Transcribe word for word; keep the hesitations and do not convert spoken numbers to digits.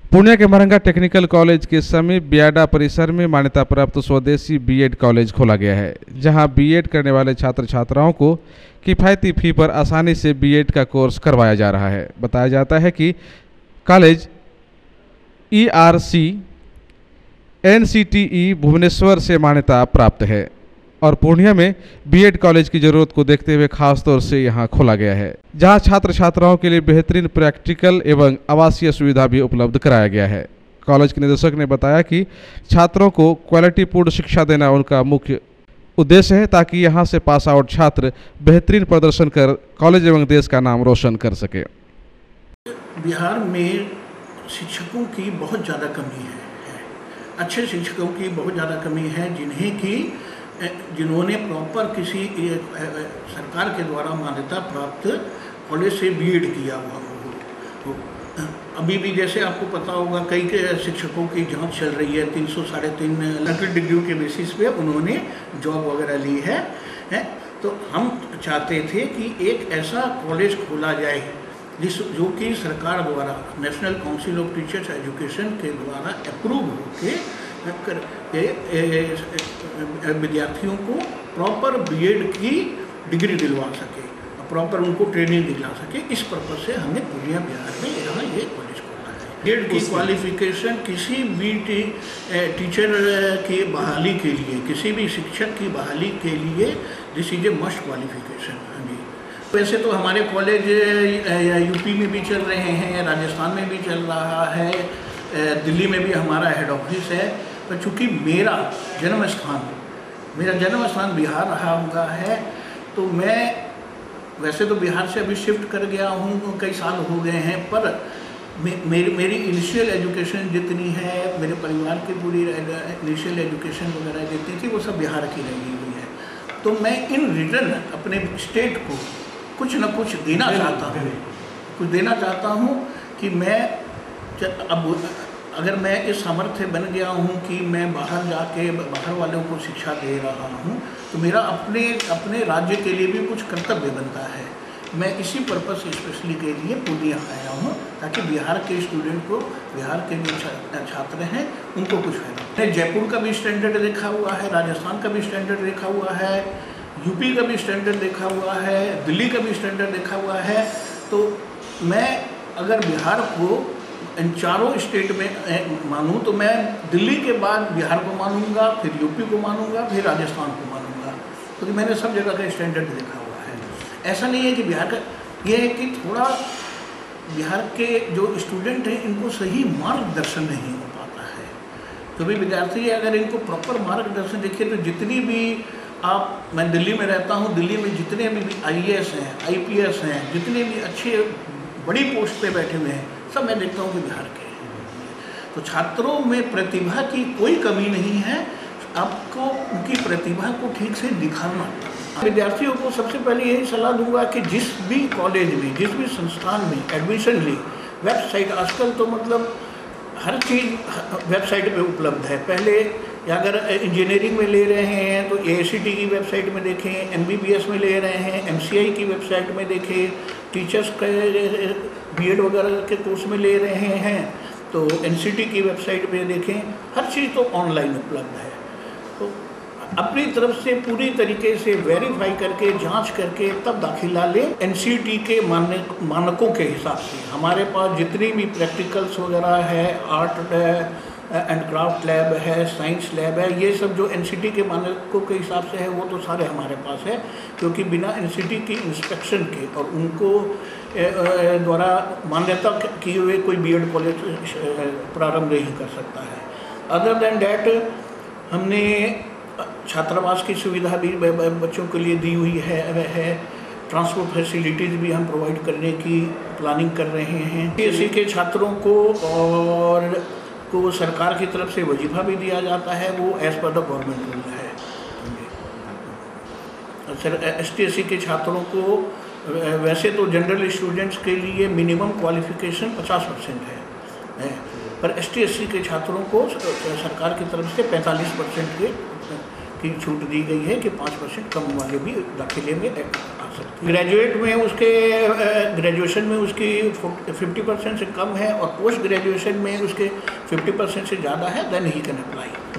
पूर्णिया के Maranga technical college के समीप बियाडा परिसर में मान्यता प्राप्त स्वदेशी बीएड कॉलेज खोला गया है, जहां बीएड करने वाले छात्र छात्राओं को किफ़ायती फी पर आसानी से बीएड का कोर्स करवाया जा रहा है। बताया जाता है कि कॉलेज ईआरसी एनसीटीई भुवनेश्वर से मान्यता प्राप्त है और पूर्णिया में बीएड कॉलेज की ज़रूरत को देखते हुए खास तौर से यहां खोला गया है, जहां छात्र छात्राओं के लिए बेहतरीन प्रैक्टिकल एवं आवासीय सुविधा भी उपलब्ध कराया गया है। कॉलेज के निदेशक ने बताया कि छात्रों को क्वालिटीपूर्ण शिक्षा देना उनका मुख्य उद्देश्य है, ताकि यहां से पास आउट छात्र बेहतरीन प्रदर्शन कर कॉलेज एवं देश का नाम रोशन कर सके। बिहार में शिक्षकों की बहुत ज़्यादा कमी है, अच्छे शिक्षकों की बहुत ज़्यादा कमी है, जिन्हें की जिन्होंने प्रॉपर किसी सरकार के द्वारा मान्यता प्राप्त कॉलेज से बीएड किया हुआ हो। तो अभी भी जैसे आपको पता होगा कई शिक्षकों की जांच चल रही है, तीन सौ साढ़े तीन लकी डिग्री के बेसिस पे उन्होंने जॉब वगैरह ली है, है? तो हम चाहते थे कि एक ऐसा कॉलेज खोला जाए जिस जो कि सरकार द्वारा national council of teachers education के द्वारा अप्रूव होके विद्यार्थियों को प्रॉपर बीएड की डिग्री दिलवा सके, प्रॉपर उनको ट्रेनिंग दिला सके। इस पर्पज से हमने पूर्णिया बिहार में यहाँ ये कॉलेज खोला है। बीएड की क्वालिफिकेशन किसी भी टी, टीचर की बहाली के लिए, किसी भी शिक्षक की बहाली के लिए this is a must qualification. वैसे तो हमारे कॉलेज यूपी में भी चल रहे हैं, राजस्थान में भी चल रहा है, दिल्ली में भी हमारा हेड ऑफिस है, पर चूँकि मेरा जन्म स्थान मेरा जन्म स्थान बिहार रहा हुआ है, तो मैं वैसे तो बिहार से अभी शिफ्ट कर गया हूँ, कई साल हो गए हैं, पर मे, मेरी मेरी इनिशियल एजुकेशन जितनी है, मेरे परिवार की पूरी इनिशियल एजुकेशन वगैरह जितनी थी वो सब बिहार की रही हुई है। तो मैं इन रिटर्न अपने स्टेट को कुछ न कुछ देना चाहता हूँ कुछ देना चाहता हूँ कि मैं अब अगर मैं इस सामर्थ्य बन गया हूँ कि मैं बाहर जाके बाहर वालों को शिक्षा दे रहा हूँ, तो मेरा अपने अपने राज्य के लिए भी कुछ कर्तव्य बनता है। मैं इसी पर्पज़ से स्पेशली के लिए पूर्णिया आया हूँ, ताकि बिहार के स्टूडेंट को, बिहार के जो छात्र हैं उनको कुछ फायदा। मैंने जयपुर का भी स्टैंडर्ड देखा हुआ है, राजस्थान का भी स्टैंडर्ड देखा हुआ है, यूपी का भी स्टैंडर्ड देखा हुआ है, दिल्ली का भी स्टैंडर्ड देखा हुआ है। तो मैं अगर बिहार को इन चारों स्टेट में मानूं तो मैं दिल्ली के बाद बिहार को मानूंगा, फिर यूपी को मानूंगा, फिर राजस्थान को मानूंगा, क्योंकि तो मैंने सब जगह का स्टैंडर्ड देखा हुआ है। ऐसा नहीं है कि बिहार का, ये है कि थोड़ा बिहार के जो स्टूडेंट हैं इनको सही मार्गदर्शन नहीं हो पाता है। तो भी विद्यार्थी अगर इनको प्रॉपर मार्गदर्शन देखिए, तो जितनी भी आप, मैं दिल्ली में रहता हूँ, दिल्ली में जितने भी आई ए एस हैं, आई पी एस हैं, जितने भी अच्छे बड़ी पोस्ट पे बैठे हुए हैं, सब मैं देखता हूँ कि बिहार के हैं। तो छात्रों में प्रतिभा की कोई कमी नहीं है, आपको उनकी प्रतिभा को ठीक से दिखाना। विद्यार्थियों को सबसे पहले यही सलाह दूंगा कि जिस भी कॉलेज में, जिस भी संस्थान में एडमिशन ले, वेबसाइट आजकल तो मतलब हर चीज़ वेबसाइट पे उपलब्ध है। पहले या अगर इंजीनियरिंग में ले रहे हैं तो ए आई सी टी की वेबसाइट में देखें, एम बी बी एस में ले रहे हैं एम सी आई की वेबसाइट में देखें, टीचर्स के बीएड वगैरह के कोर्स में ले रहे हैं तो एन सी टी की वेबसाइट पे देखें, हर चीज़ तो ऑनलाइन उपलब्ध है। तो अपनी तरफ से पूरी तरीके से वेरीफाई करके, जांच करके तब दाखिला लें। एन सी टी के मानक मानकों के हिसाब से हमारे पास जितनी भी प्रैक्टिकल्स वगैरह है, आर्ट एंड क्राफ्ट लैब है, साइंस लैब है, ये सब जो एनसीटी के मानकों के हिसाब से है वो तो सारे हमारे पास है, क्योंकि बिना एनसीटी की इंस्पेक्शन के और उनको द्वारा मान्यता किए हुए कोई बीएड कॉलेज प्रारंभ नहीं कर सकता है। अदर देन डैट हमने छात्रावास की सुविधा भी बच्चों के लिए दी हुई है है ट्रांसपोर्ट फैसिलिटीज़ भी हम प्रोवाइड करने की प्लानिंग कर रहे हैं। एससी के छात्रों को और को सरकार की तरफ से वजीफा भी दिया जाता है, वो as per the government rule है। Sir S T S C के छात्रों को वैसे तो जनरल स्टूडेंट्स के लिए मिनिमम क्वालिफिकेशन पचास परसेंट है, पर एस टी एस सी के छात्रों को सरकार की तरफ से पैंतालीस परसेंट के की छूट दी गई है कि पाँच परसेंट कम वाले भी दाखिले में आ सकते हैं। ग्रेजुएट में उसके ग्रेजुएशन में उसकी फिफ्टी परसेंट से कम है और पोस्ट ग्रेजुएशन में उसके फिफ्टी परसेंट से ज़्यादा है, देन ही कैन अप्लाई।